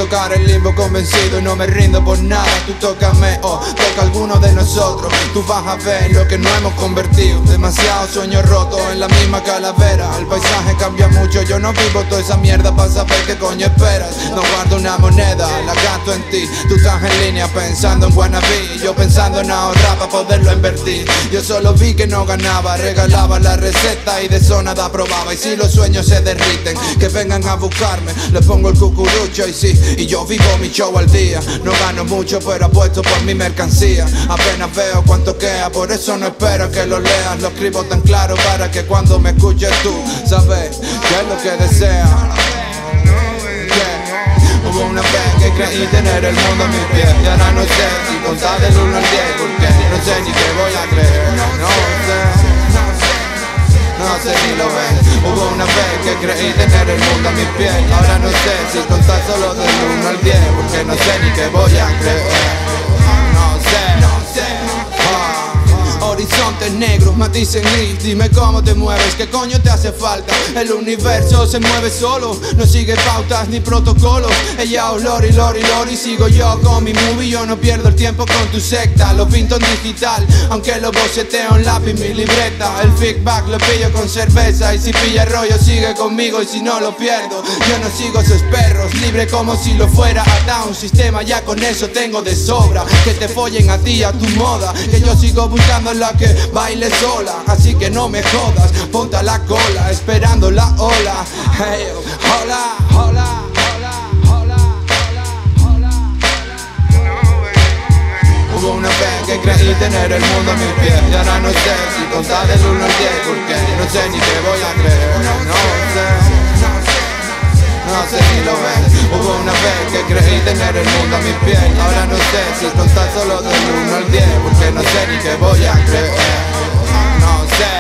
tocar el limbo convencido y no me rindo por nada. Tú tócame o toca alguno de nosotros. Tú vas a ver lo que no hemos convertido. Demasiado sueño roto en la misma calavera. El paisaje cambia mucho, yo no vivo toda esa mierda para saber qué coño esperas. No guardo una moneda, la gasto en ti. Tú estás en línea pensando en wannabe, yo pensando en ahorrar para poderlo invertir. Yo solo vi que no ganaba, regalaba la receta y de eso nada probaba. Y si los sueños se derriten, que vengan a buscarme, les pongo el cucurucho y sí, y yo vivo mi show al día. No gano mucho pero apuesto por mi mercancía. Apenas veo cuánto queda, por eso no espero que lo leas. Lo escribo tan claro para que cuando me escuches tú sabes qué es lo que deseas. Hubo una vez que creí tener el mundo a mis pies y ahora no sé si contar del 1 al 10 porque no sé ni qué voy a creer. No sé ni lo ves. Hubo una vez que creí tener el mundo a mis pies. Ahora no sé si contar solo del 1 al 10 porque no sé ni qué voy a creer. Horizontes negros, matices gris, dime cómo te mueves, qué coño te hace falta. El universo se mueve solo, no sigue pautas ni protocolos. Ella lori, lori, lori, sigo yo con mi movie. Yo no pierdo el tiempo con tu secta, lo pinto en digital, aunque lo boceteo en lápiz, mi libreta. El feedback lo pillo con cerveza y si pilla el rollo sigue conmigo y si no lo pierdo. Yo no sigo esos perros, libre como si lo fuera. A un sistema ya con eso tengo de sobra. Que te follen a ti, a tu moda, que yo sigo buscando la que baile sola, así que no me jodas, ponte a la cola, esperando la ola. Hey, hola, hola, hola, hola, hola, hola. Hubo una vez que creí tener el mundo a mis pies y ahora no sé si contar del 1 al 10 porque no sé ni qué voy a creer. No sé si lo ves. Hubo una vez que creí tener el mundo a mis pies. Ahora no sé si contar solo del 1 al 10 porque no sé ni qué voy a creer. No sé.